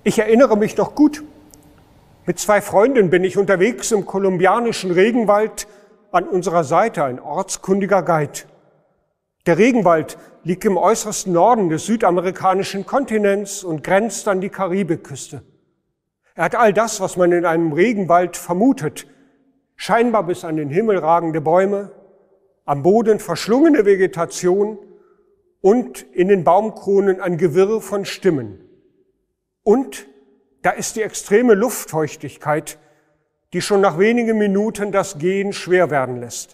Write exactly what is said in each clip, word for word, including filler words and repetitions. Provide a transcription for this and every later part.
Ich erinnere mich noch gut. Mit zwei Freunden bin ich unterwegs im kolumbianischen Regenwald, an unserer Seite ein ortskundiger Guide. Der Regenwald liegt im äußersten Norden des südamerikanischen Kontinents und grenzt an die Karibikküste. Er hat all das, was man in einem Regenwald vermutet: scheinbar bis an den Himmel ragende Bäume, am Boden verschlungene Vegetation und in den Baumkronen ein Gewirr von Stimmen. Und da ist die extreme Luftfeuchtigkeit, die schon nach wenigen Minuten das Gehen schwer werden lässt.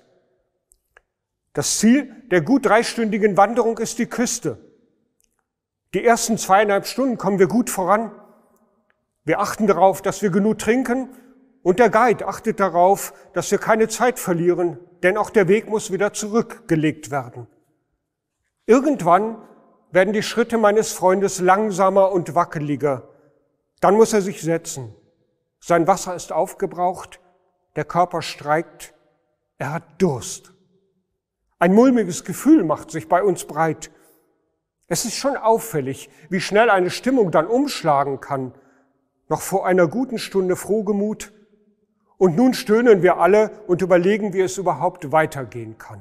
Das Ziel der gut dreistündigen Wanderung ist die Küste. Die ersten zweieinhalb Stunden kommen wir gut voran. Wir achten darauf, dass wir genug trinken, und der Guide achtet darauf, dass wir keine Zeit verlieren, denn auch der Weg muss wieder zurückgelegt werden. Irgendwann werden die Schritte meines Freundes langsamer und wackeliger. Dann muss er sich setzen. Sein Wasser ist aufgebraucht, der Körper streikt, er hat Durst. Ein mulmiges Gefühl macht sich bei uns breit. Es ist schon auffällig, wie schnell eine Stimmung dann umschlagen kann. Noch vor einer guten Stunde frohgemut, und nun stöhnen wir alle und überlegen, wie es überhaupt weitergehen kann.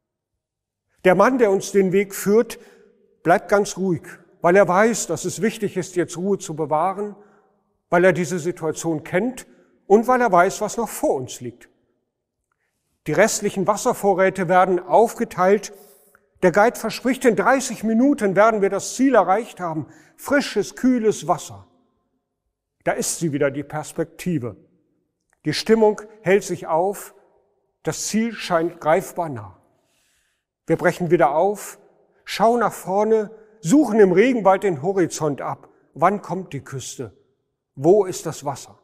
Der Mann, der uns den Weg führt, bleibt ganz ruhig, weil er weiß, dass es wichtig ist, jetzt Ruhe zu bewahren, weil er diese Situation kennt und weil er weiß, was noch vor uns liegt. Die restlichen Wasservorräte werden aufgeteilt. Der Guide verspricht, in dreißig Minuten werden wir das Ziel erreicht haben. Frisches, kühles Wasser. Da ist sie wieder, die Perspektive. Die Stimmung hält sich auf. Das Ziel scheint greifbar nah. Wir brechen wieder auf, schauen nach vorne, suchen im Regenwald den Horizont ab. Wann kommt die Küste? Wo ist das Wasser?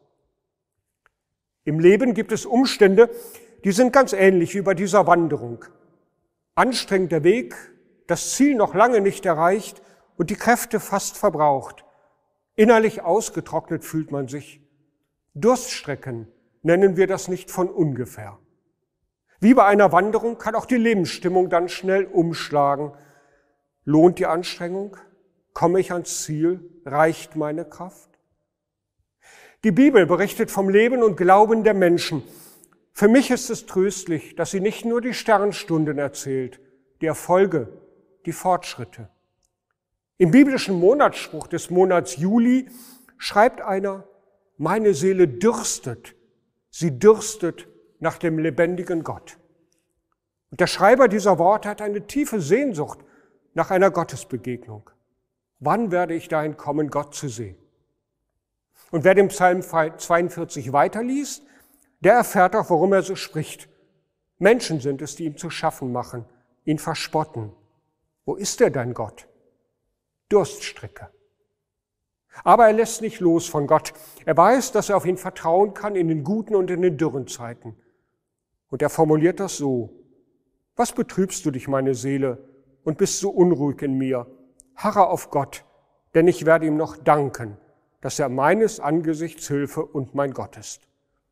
Im Leben gibt es Umstände, die sind ganz ähnlich wie bei dieser Wanderung. Anstrengender Weg, das Ziel noch lange nicht erreicht und die Kräfte fast verbraucht. Innerlich ausgetrocknet fühlt man sich. Durststrecken nennen wir das nicht von ungefähr. Wie bei einer Wanderung kann auch die Lebensstimmung dann schnell umschlagen. Lohnt die Anstrengung? Komme ich ans Ziel? Reicht meine Kraft? Die Bibel berichtet vom Leben und Glauben der Menschen. Für mich ist es tröstlich, dass sie nicht nur die Sternstunden erzählt, die Erfolge, die Fortschritte. Im biblischen Monatsspruch des Monats Juli schreibt einer: Meine Seele dürstet, sie dürstet nach dem lebendigen Gott. Und der Schreiber dieser Worte hat eine tiefe Sehnsucht nach einer Gottesbegegnung. Wann werde ich dahin kommen, Gott zu sehen? Und wer den Psalm zweiundvierzig weiterliest, der erfährt auch, worum er so spricht. Menschen sind es, die ihm zu schaffen machen, ihn verspotten. Wo ist er, dein Gott? Durststrecke. Aber er lässt nicht los von Gott. Er weiß, dass er auf ihn vertrauen kann in den guten und in den dürren Zeiten. Und er formuliert das so: Was betrübst du dich, meine Seele, und bist so unruhig in mir? Harre auf Gott, denn ich werde ihm noch danken, dass er meines Angesichts Hilfe und mein Gott ist.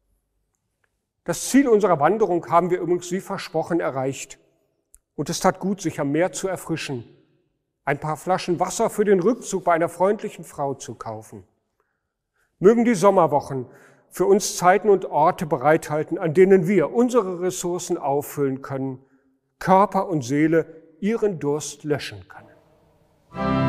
Das Ziel unserer Wanderung haben wir übrigens wie versprochen erreicht. Und es tat gut, sich am Meer zu erfrischen, ein paar Flaschen Wasser für den Rückzug bei einer freundlichen Frau zu kaufen. Mögen die Sommerwochen für uns Zeiten und Orte bereithalten, an denen wir unsere Ressourcen auffüllen können, Körper und Seele ihren Durst löschen können.